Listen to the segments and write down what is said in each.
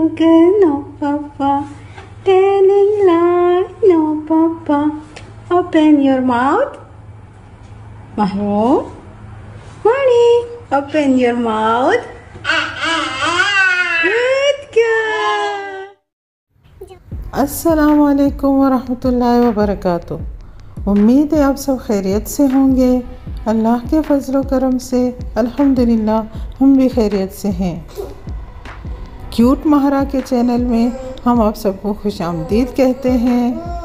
sugar, no papa. Telling lie, no papa. Open your mouth. Mahroom. Morning. Open your mouth. Good girl. अस्सलाम वालेकुम वरहमतुल्लाहि वबरकातुहू। उम्मीद है आप सब खैरियत से होंगे। अल्लाह के फजल करम से अल्हम्दुलिल्लाह हम भी खैरियत से हैं। क्यूट महारा के चैनल में हम आप सबको खुश आमदीद कहते हैं।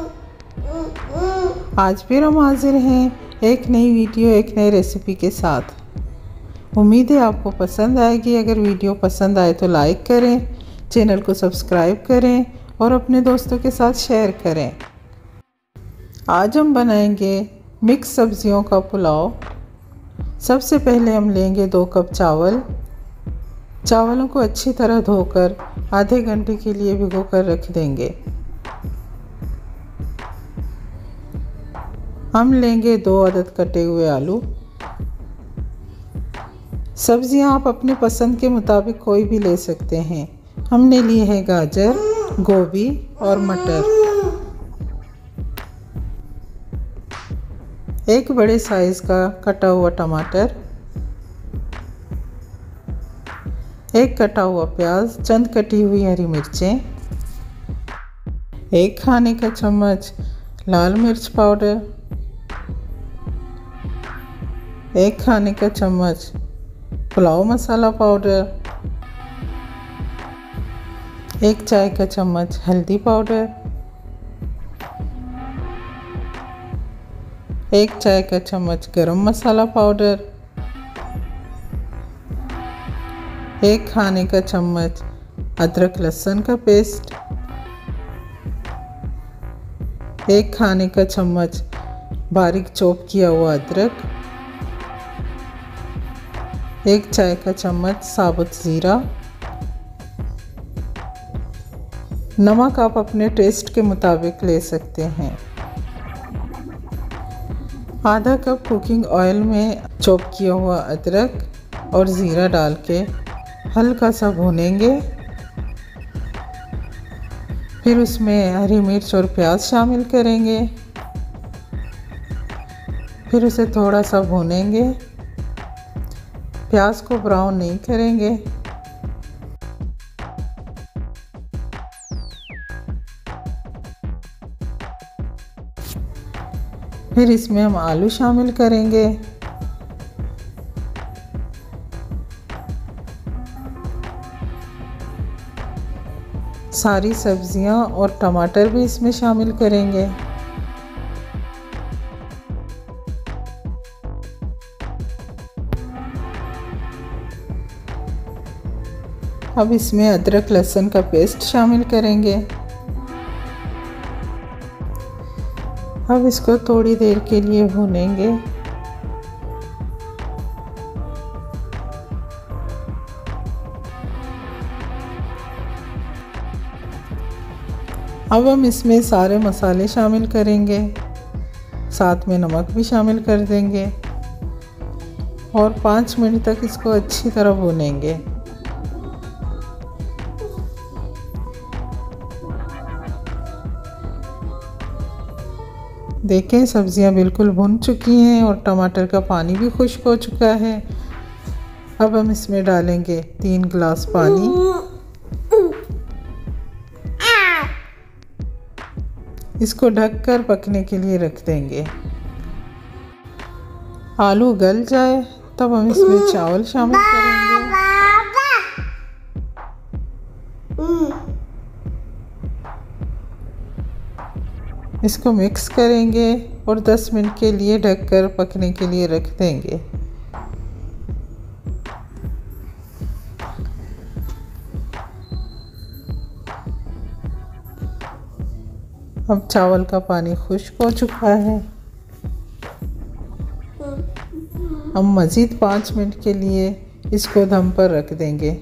आज फिर हम हाजिर हैं एक नई वीडियो एक नई रेसिपी के साथ। उम्मीद है आपको पसंद आएगी। अगर वीडियो पसंद आए तो लाइक करें, चैनल को सब्सक्राइब करें और अपने दोस्तों के साथ शेयर करें। आज हम बनाएंगे मिक्स सब्जियों का पुलाव। सबसे पहले हम लेंगे 2 कप चावल। चावलों को अच्छी तरह धोकर आधे घंटे के लिए भिगो कर रख देंगे। हम लेंगे 2 अदद कटे हुए आलू। सब्जियां आप अपने पसंद के मुताबिक कोई भी ले सकते हैं। हमने लिए है गाजर, गोभी और मटर। एक बड़े साइज़ का कटा हुआ टमाटर, एक कटा हुआ प्याज, चंद कटी हुई हरी मिर्चें, 1 खाने का चम्मच लाल मिर्च पाउडर, 1 खाने का चम्मच पुलाव मसाला पाउडर, 1 चाय का चम्मच हल्दी पाउडर, 1 चाय का चम्मच गरम मसाला पाउडर, 1 खाने का चम्मच अदरक लहसुन का पेस्ट, 1 खाने का चम्मच बारीक चॉप किया हुआ अदरक, 1 चाय का चम्मच साबुत ज़ीरा। नमक आप अपने टेस्ट के मुताबिक ले सकते हैं। आधा कप कुकिंग ऑयल में चॉप किया हुआ अदरक और ज़ीरा डाल के हल्का सा भूनेंगे। फिर उसमें हरी मिर्च और प्याज शामिल करेंगे। फिर उसे थोड़ा सा भूनेंगे। प्याज को ब्राउन नहीं करेंगे। फिर इसमें हम आलू शामिल करेंगे। सारी सब्जियां और टमाटर भी इसमें शामिल करेंगे। अब इसमें अदरक लहसुन का पेस्ट शामिल करेंगे। अब इसको थोड़ी देर के लिए भूनेंगे। अब हम इसमें सारे मसाले शामिल करेंगे, साथ में नमक भी शामिल कर देंगे और 5 मिनट तक इसको अच्छी तरह भूनेंगे। देखें सब्जियां बिल्कुल भुन चुकी हैं और टमाटर का पानी भी खुश्क हो चुका है। अब हम इसमें डालेंगे 3 गिलास पानी। इसको ढककर पकने के लिए रख देंगे। आलू गल जाए तब हम इसमें चावल शामिल करेंगे। इसको मिक्स करेंगे और 10 मिनट के लिए ढककर पकने के लिए रख देंगे। अब चावल का पानी खुश्क हो चुका है। हम मज़ीद 5 मिनट के लिए इसको दम पर रख देंगे।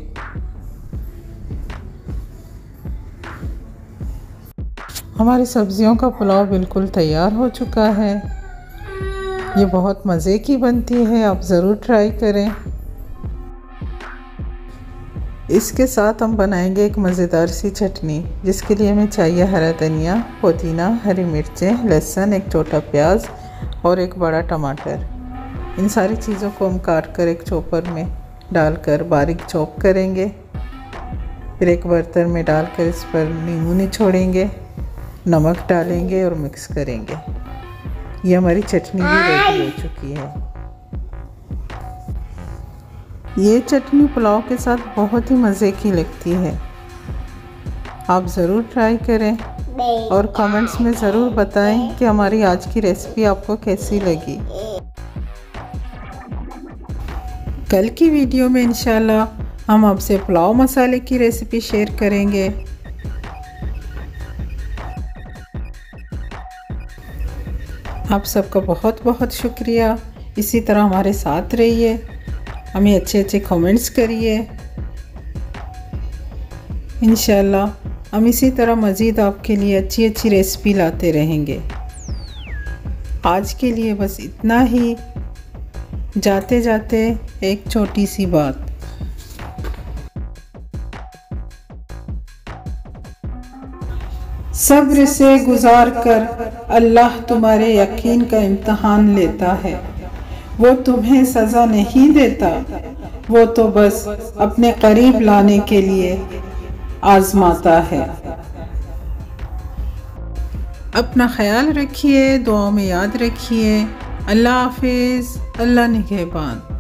हमारी सब्जियों का पुलाव बिल्कुल तैयार हो चुका है। ये बहुत मज़े की बनती है, आप ज़रूर ट्राई करें। इसके साथ हम बनाएंगे एक मज़ेदार सी चटनी, जिसके लिए हमें चाहिए हरा धनिया, पुदीना, हरी मिर्चें, लहसुन, एक छोटा प्याज और एक बड़ा टमाटर। इन सारी चीज़ों को हम काट कर एक चॉपर में डालकर बारीक चॉप करेंगे। फिर एक बर्तन में डालकर इस पर नींबू निचोड़ेंगे, नमक डालेंगे और मिक्स करेंगे। ये हमारी चटनी भी रेडी हो चुकी है। ये चटनी पुलाव के साथ बहुत ही मज़े की लगती है। आप ज़रूर ट्राई करें और कमेंट्स में ज़रूर बताएं कि हमारी आज की रेसिपी आपको कैसी लगी। कल की वीडियो में इंशाल्लाह हम आपसे पुलाव मसाले की रेसिपी शेयर करेंगे। आप सबका बहुत बहुत शुक्रिया। इसी तरह हमारे साथ रहिए, हमें अच्छे अच्छे कमेंट्स करिए। इंशाल्लाह हम इसी तरह मज़ीद आपके लिए अच्छी अच्छी रेसिपी लाते रहेंगे। आज के लिए बस इतना ही। जाते जाते एक छोटी सी बात, सब्र से गुजार कर अल्लाह तुम्हारे यकीन का इम्तहान लेता है। वो तुम्हें सज़ा नहीं देता, वो तो बस अपने करीब लाने के लिए आजमाता है। अपना ख्याल रखिए, दुआओं में याद रखिए। अल्लाह हाफिज़, अल्लाह निगहबान।